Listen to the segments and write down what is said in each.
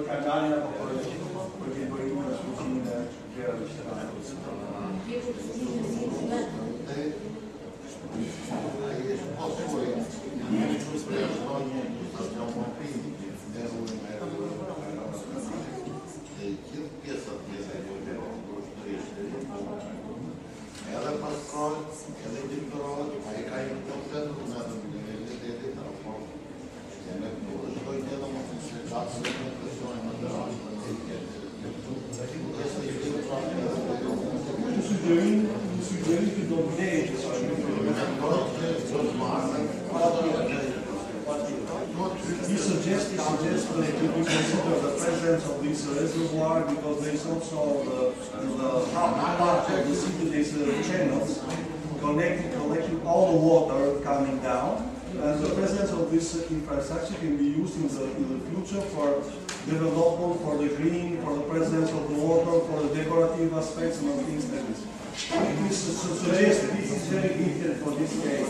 kanalin apo për deployimin e fuqinë e gjerave qytetare. Edhe paskoj, edhe direktorat, a i ka i në komplet dokumentën në universitetit, apo e me këtu shkoj një dhe më të shqeqatës dhe në presionin më të rashë në të Suggerim të do vlejë që He suggests that we consider the presence of this reservoir because there is also the part of the city, there's channels collecting all the water coming down, and the presence of this infrastructure can be used in the future for development, for the green, for the presence of the water, for the decorative aspects and things like this. It is suggested this is very gifted for this case.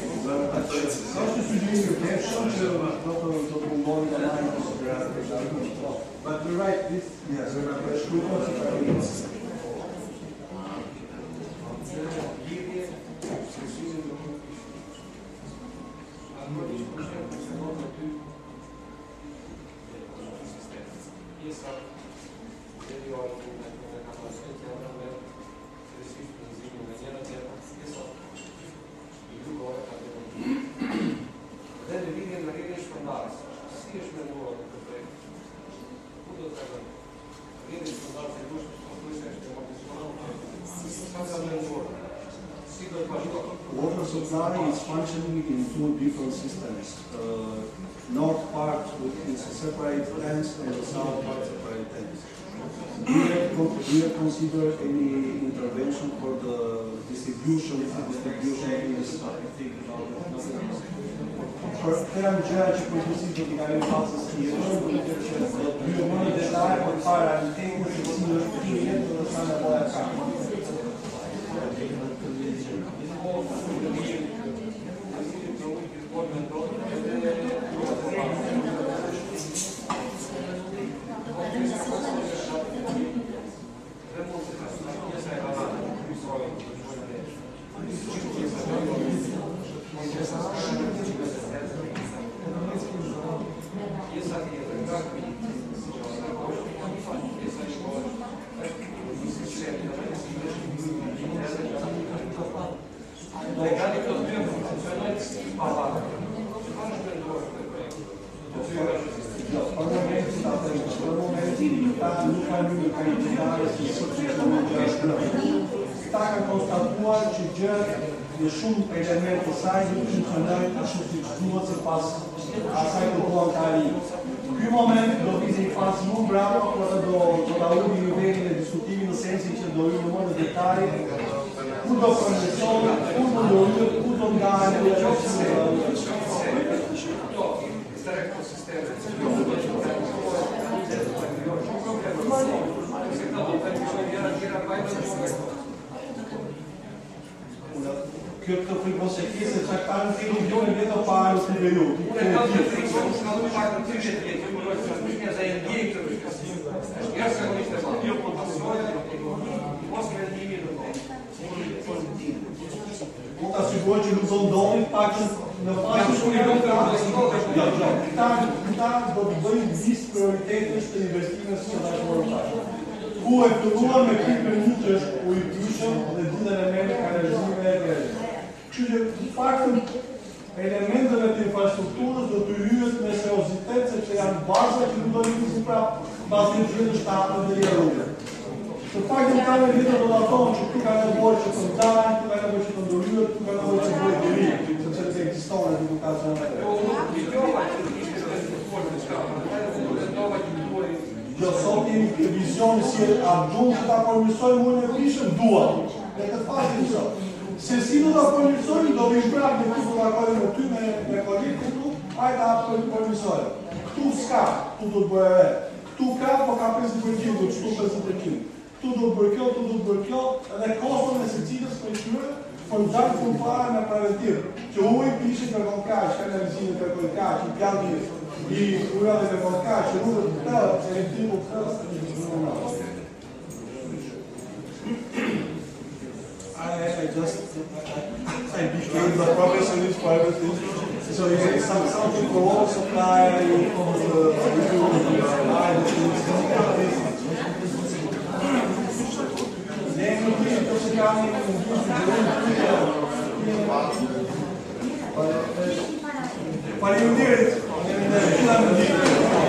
But you're right, this yes. Water supply is functioning in two different systems. North part is separate tanks and the south part separate tanks. Do you consider any intervention for the distribution is Kërëm gjëra që përgjithësi do t'i kalim pasës tjetër, do t'ju më në detaj për para në temë që si në shpëtijet dhe sa në boja ka. Ta ka konstatuar që gjë në shumë elementë të saj nuk funksionojnë ashtu siç duhet sipas asaj që duan të arrijë. Ky moment do vizë një fazë më brava, por do ta ulë nivelin e diskutimit në sensin që do hyjë më në detaj ku do përmirësohet, ku do hyjë, ku do ndahet Kjo të frikon se kese që ka në të milione vjetë parë të periud. Unë e kam të frikon që ka në pak në 30 vjetë, që më rojtë që një dhe e ndjekë të rikësim. Ja se në ishte ma, jo po të asojë, mos me ndimi në të. Unë të asiguroj që nuk do ndodhin pak që në faqë shumë i rëmë të këta do të bëjnë disë prioritetesh të investimes që të ashtë ku e përuar me këtë një që është u i pyshëm dhe gjithë elemente ka realizime e kërë. Kështu që faktën elementeve të infrastrukturës do të hyhet me seriozitet sepse janë baza që nuk do të nisin prapë pas një gjithë shtatë dhe një rrugë. Të faktën ka me vjetë do të thonë që këtu ka nevojë që të ndajnë, këtu ka nevojë që të ndërhyhet, këtu ka nevojë që të bëjë diri, sepse të ekziston në këtë kazo në Jo, sot jemi këtë vizion si a duhet që ta përmirësojmë mujnë e prishëm, duhet. Në këtë faqë në sot. Se si do ta përmirësojmë, do vim prapë në këtu të akojmë me ty me kolegë këtu, hajde ta përmirësojmë. Këtu s'ka, këtu do të bëjë e. Këtu ka, po ka 50%, do të shtu 50%. Këtu do të bëjë kjo, këtu do të bëjë kjo, edhe kostën e secilës për qyre, për në gjatë për para me preventiv. Që ujë pishin për konkaj, kanalizime për konkaj, i pjallë i ura dhe për konkaj, që rrugët të tërë, elektriku with the professionals for everything. So you need something for water supply, you pa li udiri,